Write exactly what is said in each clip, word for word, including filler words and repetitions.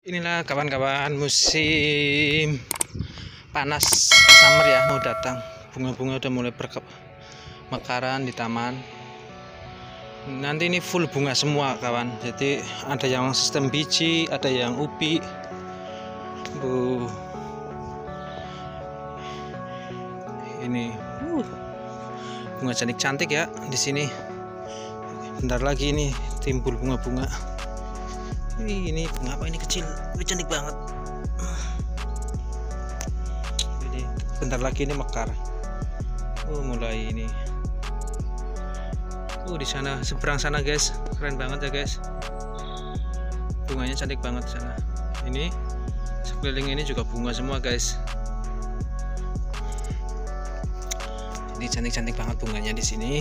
Inilah kawan-kawan, musim panas summer ya mau datang. Bunga-bunga udah mulai bermekaran di taman. Nanti ini full bunga semua kawan. Jadi ada yang sistem biji, ada yang ubi. Bu. Ini uh, bunga cantik-cantik ya di sini. Bentar lagi ini timbul bunga-bunga. Ini bunga apa ini kecil, ini cantik banget. Ini bentar lagi ini mekar. Oh mulai ini. Oh di sana seberang sana guys, keren banget ya guys. Bunganya cantik banget di sana. Ini sekeliling ini juga bunga semua guys. Ini cantik-cantik banget bunganya di sini.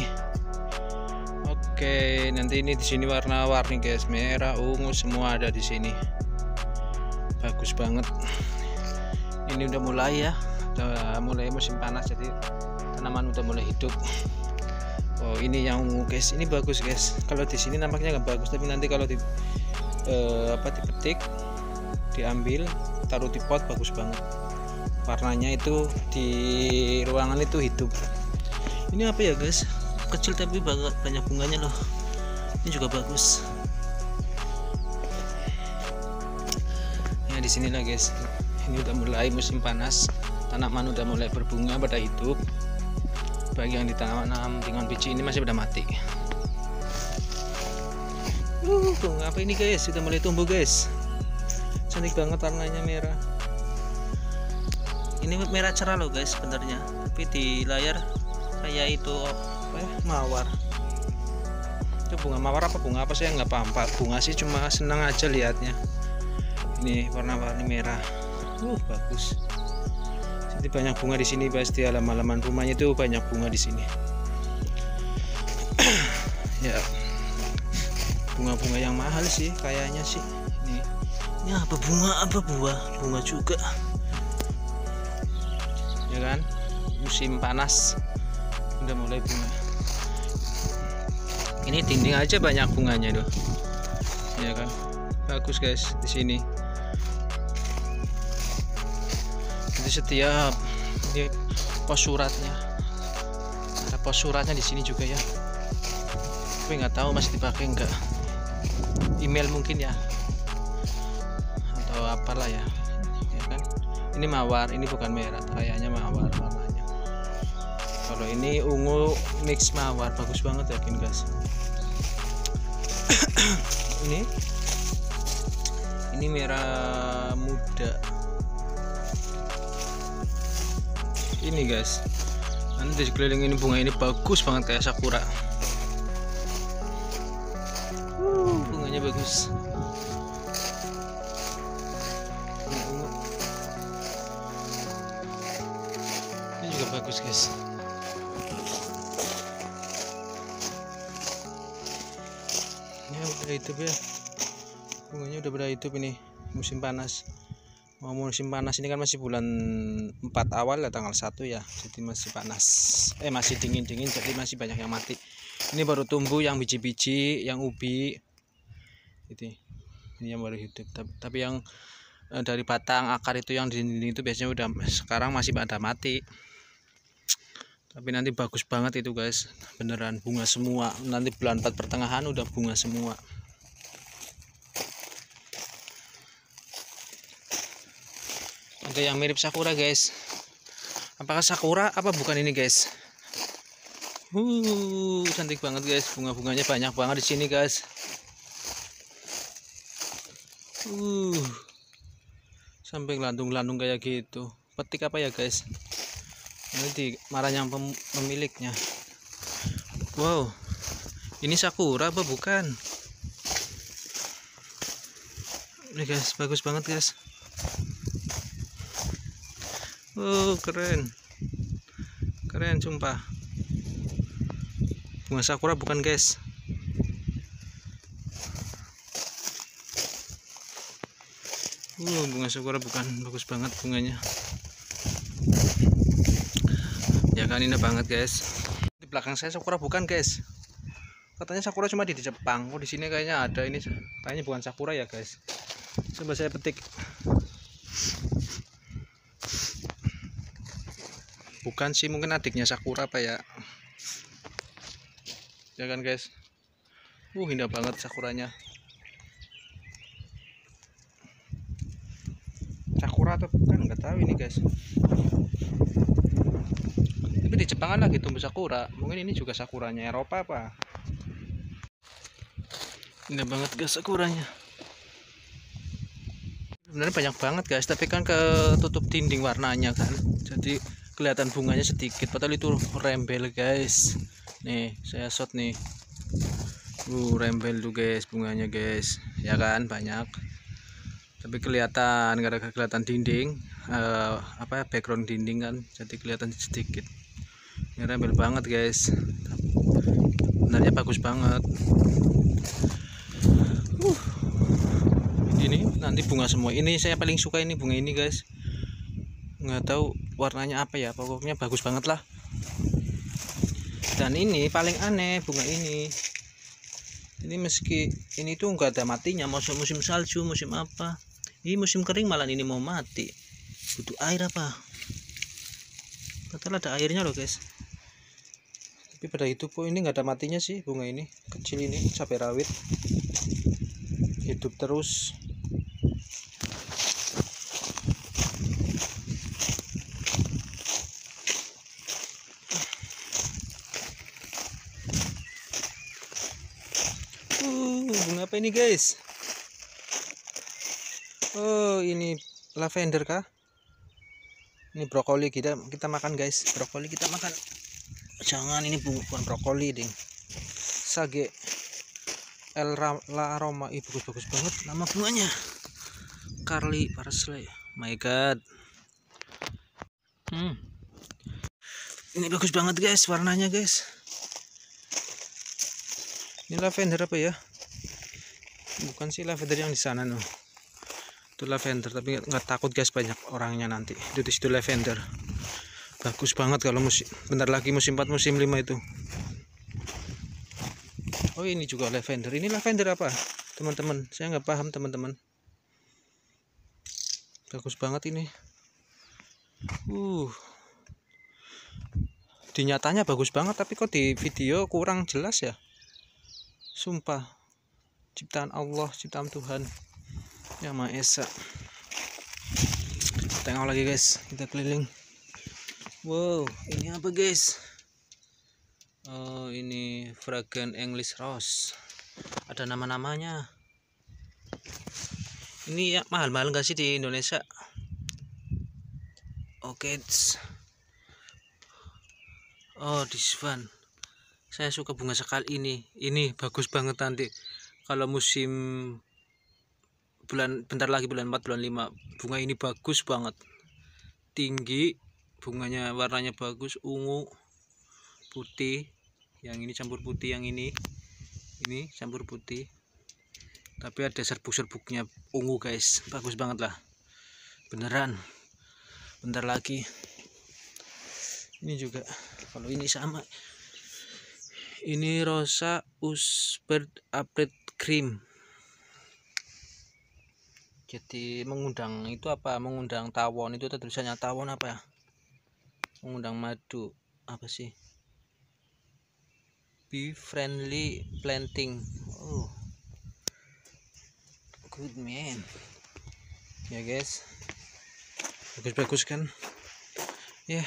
Oke, nanti ini di sini warna-warni guys, merah, ungu semua ada di sini. Bagus banget. Ini udah mulai ya, udah mulai musim panas jadi tanaman udah mulai hidup. Oh ini yang ungu guys, ini bagus guys. Kalau di sini nampaknya nggak bagus, tapi nanti kalau di eh, apa dipetik, diambil, taruh di pot bagus banget. Warnanya itu di ruangan itu hidup. Ini apa ya guys? Kecil tapi banget banyak bunganya loh. Ini juga bagus. Ya di sinilah guys. Ini udah mulai musim panas. Tanaman udah mulai berbunga pada hidup. Bagi yang ditanam dengan biji ini masih pada mati. Uh, bunga apa ini guys? Sudah mulai tumbuh guys. Cantik banget warnanya merah. Ini merah cerah loh guys sebenarnya. Tapi di layar kayak itu apa ya, mawar. Itu bunga mawar apa bunga apa saya nggak paham pak. Bunga sih cuma senang aja lihatnya. Ini warna-warni merah. Uh bagus. Jadi banyak bunga di sini pasti halaman-halaman rumahnya itu banyak bunga di sini. Ya bunga-bunga yang mahal sih kayaknya sih. Ini ini apa bunga apa buah bunga juga. Ya kan musim panas udah mulai bunga. Ini dinding aja banyak bunganya tuh, ya kan, bagus guys di sini. Jadi setiap ini pos suratnya, ada pos suratnya di sini juga ya. Tapi nggak tahu masih dipakai nggak. Email mungkin ya, atau apalah ya, ya kan. Ini mawar, ini bukan merah, kayaknya mawar warnanya. Kalau ini ungu mix mawar, bagus banget yakin guys. ini ini merah muda. Ini guys, nanti di sekeliling ini bunga ini bagus banget kayak sakura. Uh, bunganya bagus. Ini juga bagus guys. Udah hidup ya, bunganya udah pada hidup. Ini musim panas, mau musim panas ini kan masih bulan empat awal ya, tanggal satu ya, jadi masih panas, eh masih dingin-dingin, jadi masih banyak yang mati. Ini baru tumbuh yang biji-biji, yang ubi ini, ini yang baru hidup. Tapi, tapi yang eh, dari batang akar itu yang di dinding itu biasanya udah sekarang masih pada mati. Tapi nanti bagus banget itu guys, beneran bunga semua. Nanti bulan empat pertengahan udah bunga semua. Ada yang mirip sakura guys. Apakah sakura apa bukan ini guys? Uh, cantik banget guys, bunga-bunganya banyak banget di sini guys. Uh, sampai gelandung-gelandung kayak gitu. Petik apa ya guys? Nanti marah yang pemiliknya. Wow, ini sakura apa bukan? Ini guys, bagus banget guys. Oh keren, keren sumpah. Bunga sakura bukan guys. Uh, bunga sakura bukan, bagus banget bunganya. Ya kan ini banget guys. Di belakang saya sakura bukan guys. Katanya sakura cuma di Jepang. Oh di sini kayaknya ada. Ini kayaknya bukan sakura ya guys. Coba saya petik. Bukan sih, mungkin adiknya Sakura apa ya? Ya kan guys. Uh, indah banget sakuranya. Sakura atau bukan nggak tahu ini guys. Tapi di Jepang kan lagi tumbuh sakura. Mungkin ini juga sakuranya Eropa apa? Indah banget guys sakuranya. Sebenarnya banyak banget guys, tapi kan ketutup dinding warnanya kan. Jadi kelihatan bunganya sedikit. Padahal itu rembel guys. Nih saya shot nih. Uh, rembel tuh guys bunganya guys. Ya kan banyak. Tapi kelihatan gara-gara kelihatan dinding, uh, apa background dinding kan, jadi kelihatan sedikit. Ini rembel banget guys. Sebenarnya bagus banget. Uh, ini nanti bunga semua. Ini saya paling suka ini bunga ini guys. Nggak tahu warnanya apa ya, pokoknya bagus banget lah. Dan ini paling aneh bunga ini. Ini meski ini tuh nggak ada matinya, musim musim salju, musim apa. Ini musim kering malah ini mau mati. Butuh air apa? Padahal ada airnya loh guys. Tapi pada itu pun ini nggak ada matinya sih bunga ini. Kecil ini cabai rawit. Hidup terus. Uh, bunga apa ini guys? Oh, ini lavender kah? Ini brokoli, kita kita makan guys. Brokoli kita makan. Jangan, ini bukan brokoli ding. Sage El La Aroma. Ih, bagus-bagus banget nama bunganya. Carly Parsley. My god. Hmm. Ini bagus banget guys warnanya guys. Ini lavender apa ya? Bukan sih lavender yang di sana loh. Itu lavender, tapi nggak takut guys banyak orangnya nanti. Itu di situ lavender. Bagus banget kalau musim bentar lagi musim empat musim lima itu. Oh, ini juga lavender. Ini lavender apa? Teman-teman, saya nggak paham teman-teman. Bagus banget ini. Uh. Di nyatanya bagus banget, tapi kok di video kurang jelas ya? Sumpah. Ciptaan Allah, ciptaan Tuhan Yang Maha Esa. Tengok lagi guys, kita keliling. Wow, ini apa guys? Oh, ini fragrant English Rose. Ada nama-namanya. Ini ya mahal-mahal nggak sih di Indonesia? Oke. Oh, this one. Saya suka bunga sekali ini. Ini bagus banget nanti. Kalau musim bulan bentar lagi bulan empat bulan lima, bunga ini bagus banget. Tinggi, bunganya warnanya bagus, ungu, putih. Yang ini campur putih, yang ini ini campur putih. Tapi ada serbuk-serbuknya ungu guys. Bagus banget lah. Beneran. Bentar lagi. Ini juga kalau ini sama. Ini Rosa Usbird Apret Cream. Jadi mengundang itu apa? Mengundang tawon. Itu tulisannya tawon apa ya? Mengundang madu. Apa sih? Be friendly planting. Oh. Good man. Ya guys. Bagus-bagus kan? Ya. Yeah.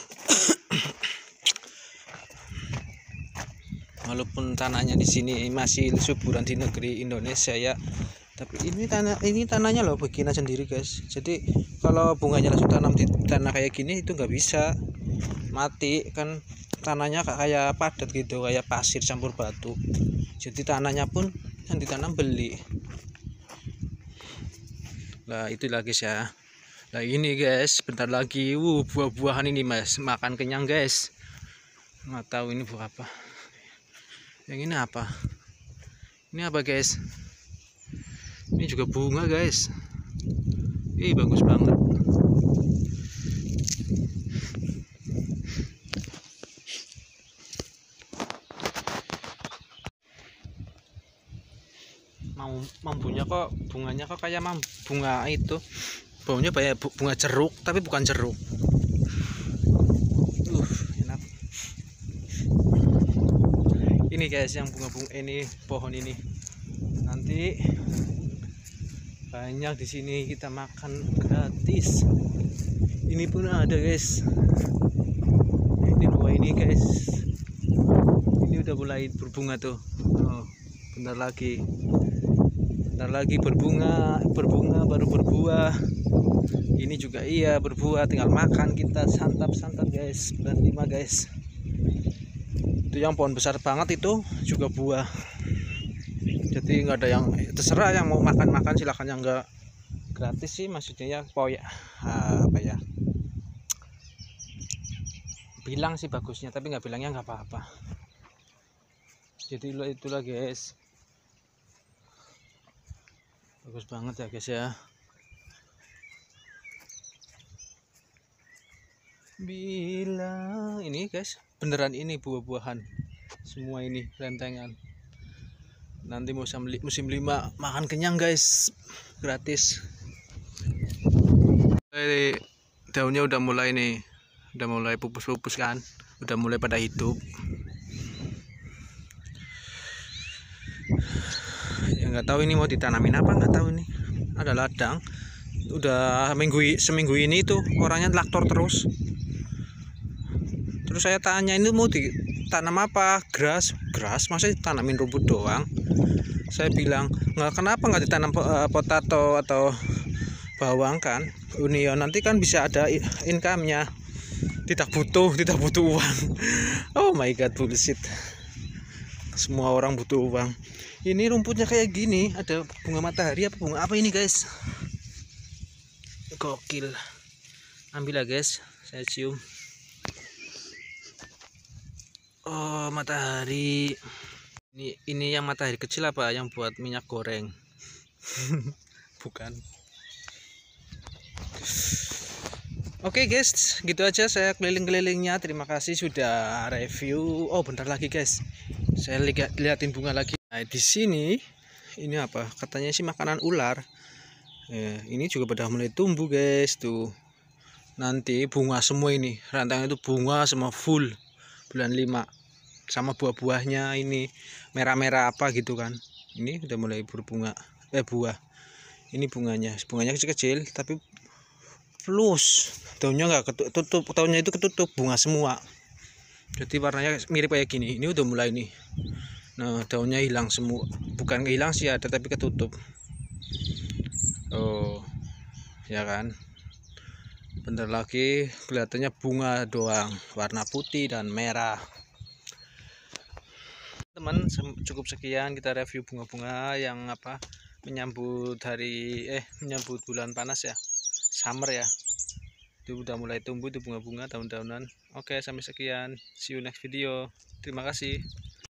Walaupun tanahnya di sini masih suburan di negeri Indonesia ya, tapi ini tanah ini tanahnya loh bikinan sendiri guys. Jadi kalau bunganya langsung tanam di tanah kayak gini itu nggak bisa, mati kan. Tanahnya kayak padat gitu, kayak pasir campur batu. Jadi tanahnya pun yang ditanam beli. Nah itu lagi ya. Nah ini guys, bentar lagi, uh buah-buahan ini mas, makan kenyang guys. Nggak tahu ini buah apa. Yang ini apa? Ini apa guys? Ini juga bunga guys. Ih bagus banget. Mau mambunya kok, bunganya kok kayak mam, bunga itu baunya kayak bunga jeruk tapi bukan jeruk. uh enak ini guys, yang bunga-bunga ini, pohon ini nanti banyak di sini kita makan gratis. Ini pun ada guys, ini dua ini guys, ini udah mulai berbunga tuh. Oh, bentar lagi bentar lagi berbunga berbunga baru berbuah. Ini juga iya berbuah, tinggal makan kita, santap-santap guys. Bulan lima guys, itu yang pohon besar banget itu juga buah. Jadi nggak ada yang, terserah yang mau makan-makan silahkan, yang nggak gratis sih maksudnya ya, poya apa ya, bilang sih bagusnya, tapi nggak bilangnya nggak apa-apa. Jadi itulah guys, bagus banget ya guys ya. Bila ini guys, beneran ini buah-buahan semua, ini rentengan. Nanti musim musim lima makan kenyang guys, gratis. Jadi daunnya udah mulai nih, udah mulai pupus-pupus kan, udah mulai pada hidup. Ya nggak tahu ini mau ditanamin apa, nggak tahu ini. Ada ladang, udah minggu seminggu ini tuh orangnya traktor terus. Terus saya tanya, ini mau ditanam apa? Grass, grass, masa ditanamin rumput doang? Saya bilang, nggak, kenapa nggak ditanam potato atau bawang kan? Unio nanti kan bisa ada income-nya. Tidak butuh, tidak butuh uang. Oh my god, bullshit. Semua orang butuh uang. Ini rumputnya kayak gini, ada bunga matahari apa bunga apa ini guys? Gokil. Ambil lah guys, saya cium. Oh, matahari. Ini ini yang matahari kecil apa yang buat minyak goreng? Bukan. Oke okay guys, gitu aja saya keliling-kelilingnya. Terima kasih sudah review. Oh, bentar lagi guys, saya lihat liatin bunga lagi. Nah, di sini ini apa? Katanya sih makanan ular. Eh, ini juga pada mulai tumbuh guys tuh. Nanti bunga semua ini, rantangan itu bunga semua full bulan lima. Sama buah-buahnya ini merah-merah apa gitu kan. Ini udah mulai berbunga, eh buah. Ini bunganya, bunganya kecil-kecil tapi plus daunnya nggak ketutup, daunnya itu ketutup bunga semua. Jadi warnanya mirip kayak gini. Ini udah mulai nih. Nah, daunnya hilang semua. Bukan hilang sih, ada tapi ketutup. Oh, ya kan. Bentar lagi kelihatannya bunga doang, warna putih dan merah. Teman, cukup sekian kita review bunga-bunga yang apa menyambut hari eh menyambut bulan panas ya, summer ya. Itu udah mulai tumbuh tuh bunga-bunga daun-daunan. Oke, sampai sekian, see you next video, terima kasih.